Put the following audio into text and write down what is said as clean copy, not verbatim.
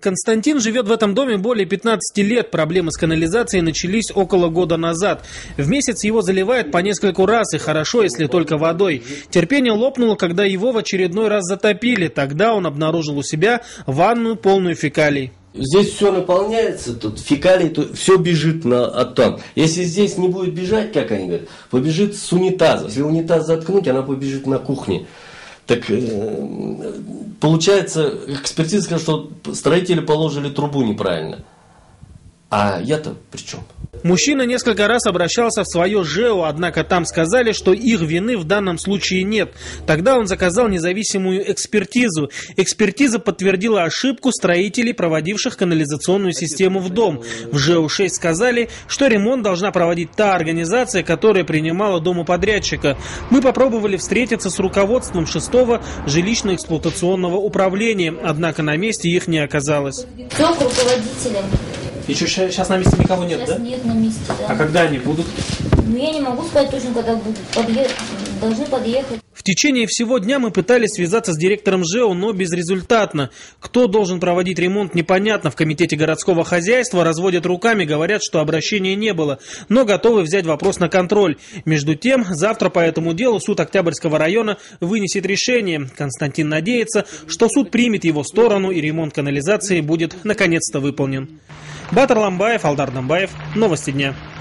Константин живет в этом доме более 15 лет. Проблемы с канализацией начались около года назад. В месяц его заливает по нескольку раз, и хорошо, если только водой. Терпение лопнуло, когда его в очередной раз затопили. Тогда он обнаружил у себя ванную, полную фекалий. Здесь все наполняется, тут фекалий, тут все бежит оттуда. Если здесь не будет бежать, как они говорят, побежит с унитаза. Если унитаз заткнуть, она побежит на кухне. Так получается, экспертиза сказала, что строители положили трубу неправильно. А я-то при чем? Мужчина несколько раз обращался в свое ЖЭО, однако там сказали, что их вины в данном случае нет. Тогда он заказал независимую экспертизу. Экспертиза подтвердила ошибку строителей, проводивших канализационную систему в дом. В ЖЭО-6 сказали, что ремонт должна проводить та организация, которая принимала домоподрядчика. Мы попробовали встретиться с руководством 6-го жилищно-эксплуатационного управления, однако на месте их не оказалось. Все к руководителям. И что, сейчас на месте никого нет, сейчас да? Нет на месте, да. А когда они будут? Ну, я не могу сказать точно, когда будут. Должны подъехать. В течение всего дня мы пытались связаться с директором ЖЭО, но безрезультатно. Кто должен проводить ремонт, непонятно. В комитете городского хозяйства разводят руками, говорят, что обращения не было, но готовы взять вопрос на контроль. Между тем, завтра по этому делу суд Октябрьского района вынесет решение. Константин надеется, что суд примет его сторону и ремонт канализации будет наконец-то выполнен. Батыр Ламбаев, Алдар Дамбаев. Новости дня.